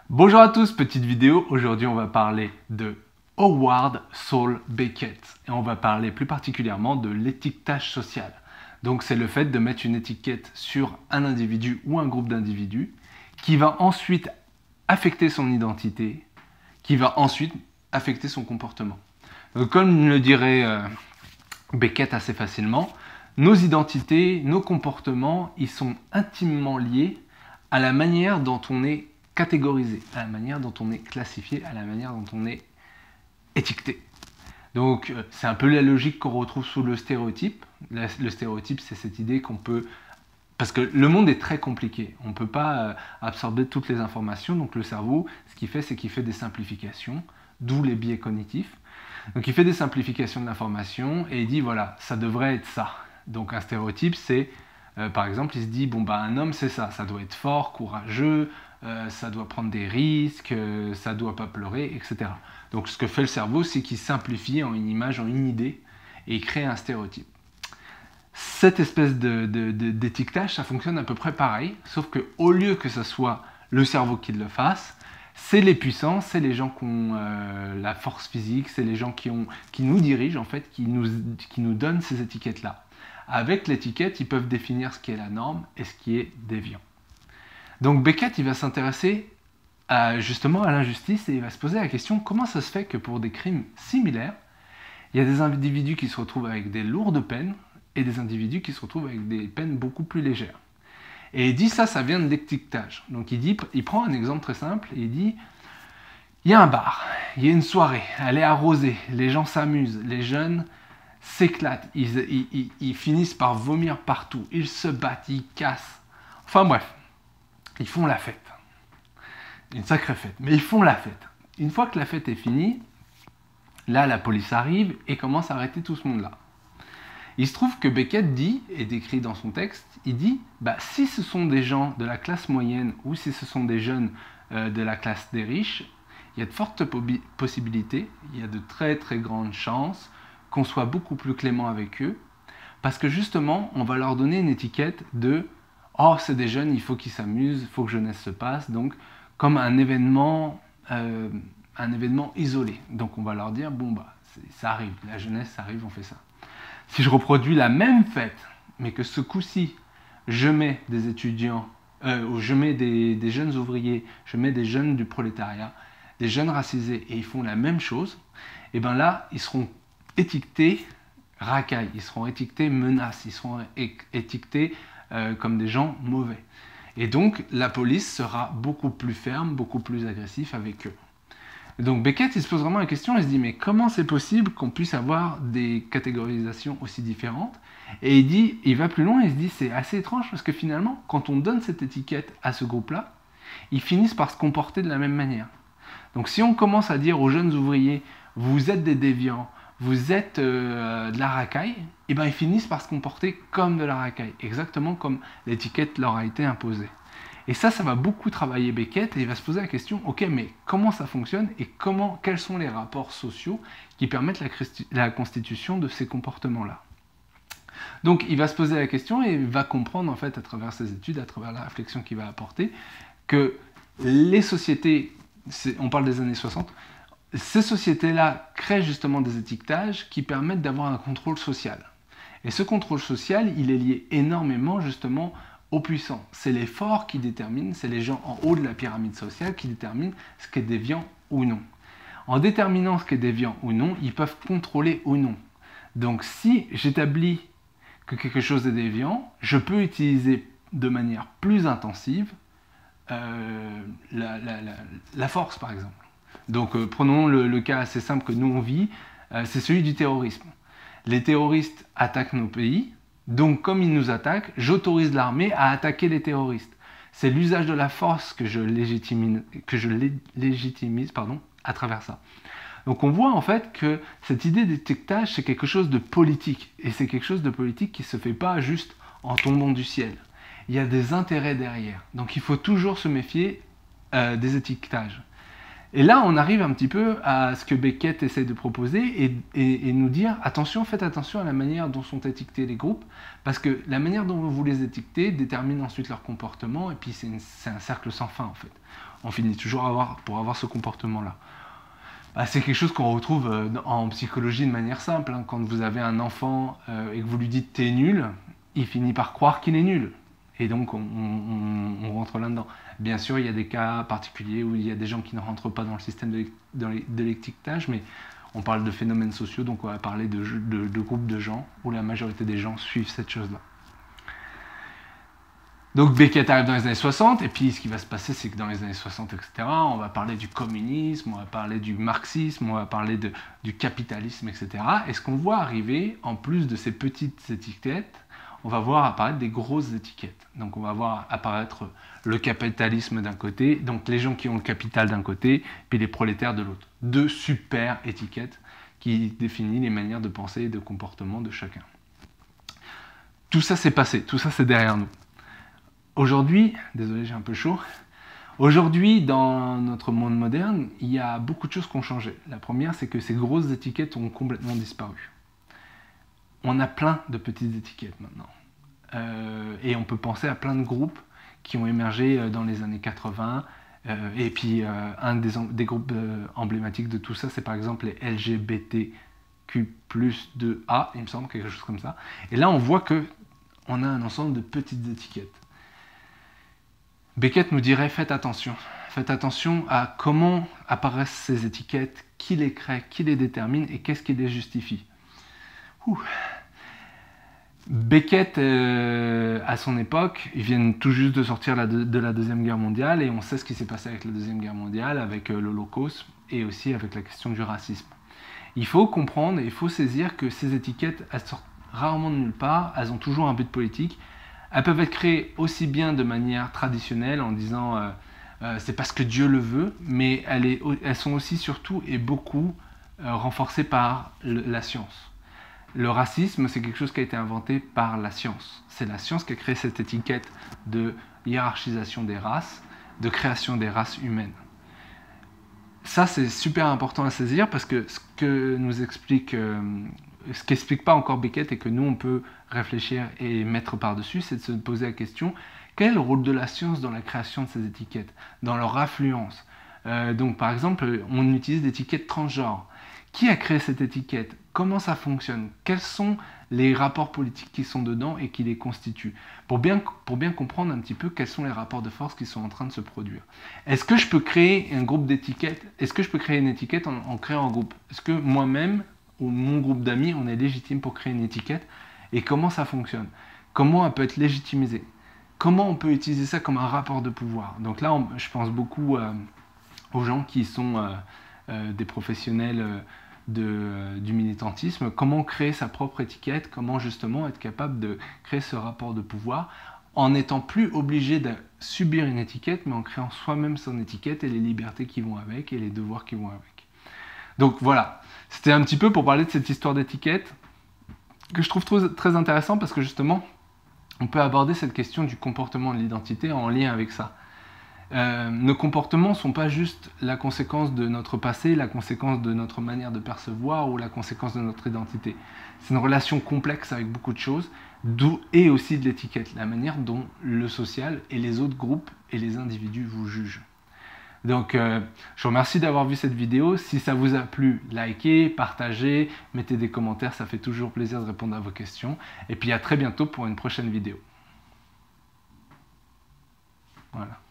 Bonjour à tous, petite vidéo. Aujourd'hui, on va parler de Howard Saul Beckett et on va parler plus particulièrement de l'étiquetage social. Donc, c'est le fait de mettre une étiquette sur un individu ou un groupe d'individus qui va ensuite affecter son identité, qui va ensuite affecter son comportement. Donc, comme le dirait Beckett assez facilement, nos identités, nos comportements, ils sont intimement liés à la manière dont on est catégorisé, à la manière dont on est classifié, à la manière dont on est étiqueté. Donc c'est un peu la logique qu'on retrouve sous le stéréotype. Le stéréotype, c'est cette idée qu'on peut... Parce que le monde est très compliqué, on ne peut pas absorber toutes les informations, donc le cerveau, ce qu'il fait, c'est qu'il fait des simplifications, d'où les biais cognitifs. Donc il fait des simplifications de l'information et il dit, voilà, ça devrait être ça. Donc un stéréotype, c'est, par exemple, il se dit, bon, bah, un homme, c'est ça doit être fort, courageux, ça doit prendre des risques, ça doit pas pleurer, etc. Donc ce que fait le cerveau, c'est qu'il simplifie en une image, en une idée, et il crée un stéréotype. Cette espèce d'étiquetage, ça fonctionne à peu près pareil, sauf qu'au lieu que ce soit le cerveau qui le fasse, c'est les puissants, c'est les gens qui ont la force physique, c'est les gens qui nous dirigent, en fait, qui nous donnent ces étiquettes-là. Avec l'étiquette, ils peuvent définir ce qui est la norme et ce qui est déviant. Donc Beckett, il va s'intéresser justement à l'injustice et il va se poser la question comment ça se fait que pour des crimes similaires, il y a des individus qui se retrouvent avec des lourdes peines et des individus qui se retrouvent avec des peines beaucoup plus légères. Et il dit ça vient de l'étiquetage. Donc il prend un exemple très simple et il dit il y a un bar, il y a une soirée, elle est arrosée, les gens s'amusent, les jeunes s'éclatent, ils finissent par vomir partout, ils se battent, ils cassent. Enfin bref. Ils font la fête. Une sacrée fête. Mais ils font la fête. Une fois que la fête est finie, là, la police arrive et commence à arrêter tout ce monde-là. Il se trouve que Beckett dit, et décrit dans son texte, il dit, bah, si ce sont des gens de la classe moyenne ou si ce sont des jeunes de la classe des riches, il y a de fortes possibilités, il y a de très très grandes chances qu'on soit beaucoup plus clément avec eux, parce que justement, on va leur donner une étiquette de oh, c'est des jeunes, il faut qu'ils s'amusent, il faut que jeunesse se passe, donc comme un événement isolé. Donc on va leur dire, bon bah, ça arrive, la jeunesse, ça arrive, on fait ça. Si je reproduis la même fête, mais que ce coup-ci, je mets des étudiants, je mets des jeunes ouvriers, je mets des jeunes du prolétariat, des jeunes racisés, et ils font la même chose, et bien là, ils seront étiquetés racailles, ils seront étiquetés menaces, ils seront étiquetés comme des gens mauvais. Et donc, la police sera beaucoup plus ferme, beaucoup plus agressif avec eux. Et donc, Beckett, il se pose vraiment la question, il se dit, mais comment c'est possible qu'on puisse avoir des catégorisations aussi différentes? Et il va plus loin, il se dit, c'est assez étrange, parce que finalement, quand on donne cette étiquette à ce groupe-là, ils finissent par se comporter de la même manière. Donc, si on commence à dire aux jeunes ouvriers, vous êtes des déviants, vous êtes de la racaille, et bien ils finissent par se comporter comme de la racaille, exactement comme l'étiquette leur a été imposée. Et ça va beaucoup travailler Beckett et il va se poser la question, ok, mais comment ça fonctionne et quels sont les rapports sociaux qui permettent la constitution de ces comportements-là. Donc il va se poser la question et il va comprendre en fait à travers ses études, à travers la réflexion qu'il va apporter, que les sociétés, on parle des années 60, ces sociétés-là créent justement des étiquetages qui permettent d'avoir un contrôle social. Et ce contrôle social, il est lié énormément justement aux puissants. C'est les forts qui déterminent, c'est les gens en haut de la pyramide sociale qui déterminent ce qui est déviant ou non. En déterminant ce qui est déviant ou non, ils peuvent contrôler ou non. Donc si j'établis que quelque chose est déviant, je peux utiliser de manière plus intensive la force par exemple. Donc prenons le cas assez simple que nous on vit, c'est celui du terrorisme. Les terroristes attaquent nos pays, donc comme ils nous attaquent, j'autorise l'armée à attaquer les terroristes. C'est l'usage de la force que je légitimise à travers ça. Donc on voit en fait que cette idée d'étiquetage, c'est quelque chose de politique. Et c'est quelque chose de politique qui ne se fait pas juste en tombant du ciel. Il y a des intérêts derrière. Donc il faut toujours se méfier des étiquetages. Et là, on arrive un petit peu à ce que Beckett essaie de proposer et nous dire attention, faites attention à la manière dont sont étiquetés les groupes, parce que la manière dont vous les étiquetez détermine ensuite leur comportement, et puis c'est un cercle sans fin en fait. on finit toujours pour avoir ce comportement-là. Bah, c'est quelque chose qu'on retrouve en psychologie de manière simple. Hein. Quand vous avez un enfant et que vous lui dites « t'es nul », il finit par croire qu'il est nul. Et donc, on rentre là-dedans. Bien sûr, il y a des cas particuliers où il y a des gens qui ne rentrent pas dans le système de l'étiquetage, mais on parle de phénomènes sociaux, donc on va parler de groupes de gens où la majorité des gens suivent cette chose-là. Donc Beckett arrive dans les années 60, et puis ce qui va se passer, c'est que dans les années 60, etc., on va parler du communisme, on va parler du marxisme, on va parler du capitalisme, etc. Et ce qu'on voit arriver, en plus de ces petites étiquettes, on va voir apparaître des grosses étiquettes. Donc on va voir apparaître le capitalisme d'un côté, donc les gens qui ont le capital d'un côté, puis les prolétaires de l'autre. Deux super étiquettes qui définissent les manières de penser et de comportement de chacun. Tout ça s'est passé, tout ça c'est derrière nous. Aujourd'hui, désolé j'ai un peu chaud, aujourd'hui dans notre monde moderne, il y a beaucoup de choses qui ont changé. La première, c'est que ces grosses étiquettes ont complètement disparu. On a plein de petites étiquettes maintenant. Et on peut penser à plein de groupes qui ont émergé dans les années 80. Et puis un des groupes emblématiques de tout ça, c'est par exemple les LGBTQ+2A, il me semble, quelque chose comme ça. Et là, on voit qu'on a un ensemble de petites étiquettes. Beckett nous dirait, faites attention à comment apparaissent ces étiquettes, qui les crée, qui les détermine et qu'est-ce qui les justifie. Beckett, à son époque, ils viennent tout juste de sortir de la Deuxième Guerre mondiale et on sait ce qui s'est passé avec la Deuxième Guerre mondiale, avec l'Holocauste et aussi avec la question du racisme. Il faut comprendre et il faut saisir que ces étiquettes, elles sortent rarement de nulle part, elles ont toujours un but politique. Elles peuvent être créées aussi bien de manière traditionnelle en disant c'est parce que Dieu le veut, mais elles sont aussi surtout et beaucoup renforcées par la science. Le racisme, c'est quelque chose qui a été inventé par la science. C'est la science qui a créé cette étiquette de hiérarchisation des races, de création des races humaines. Ça, c'est super important à saisir parce que ce qu'explique pas encore Beckett et que nous, on peut réfléchir et mettre par-dessus, c'est de se poser la question, quel est le rôle de la science dans la création de ces étiquettes, dans leur affluence? Donc, par exemple, on utilise l'étiquette transgenre. Qui a créé cette étiquette? Comment ça fonctionne? Quels sont les rapports politiques qui sont dedans et qui les constituent? Pour bien comprendre un petit peu quels sont les rapports de force qui sont en train de se produire. Est-ce que je peux créer un groupe d'étiquettes? Est-ce que je peux créer une étiquette en créant un groupe? Est-ce que moi-même ou mon groupe d'amis, on est légitime pour créer une étiquette? Et comment ça fonctionne? Comment elle peut être légitimisée? Comment on peut utiliser ça comme un rapport de pouvoir? Donc là, je pense beaucoup aux gens qui sont des professionnels du militantisme, comment créer sa propre étiquette, comment justement être capable de créer ce rapport de pouvoir en n'étant plus obligé de subir une étiquette, mais en créant soi-même son étiquette et les libertés qui vont avec et les devoirs qui vont avec. Donc voilà, c'était un petit peu pour parler de cette histoire d'étiquette que je trouve très intéressant parce que justement, on peut aborder cette question du comportement de l'identité en lien avec ça. Nos comportements ne sont pas juste la conséquence de notre passé, la conséquence de notre manière de percevoir ou la conséquence de notre identité. C'est une relation complexe avec beaucoup de choses, et aussi de l'étiquette, la manière dont le social et les autres groupes et les individus vous jugent. Donc, je vous remercie d'avoir vu cette vidéo. Si ça vous a plu, likez, partagez, mettez des commentaires, ça fait toujours plaisir de répondre à vos questions. Et puis à très bientôt pour une prochaine vidéo. Voilà.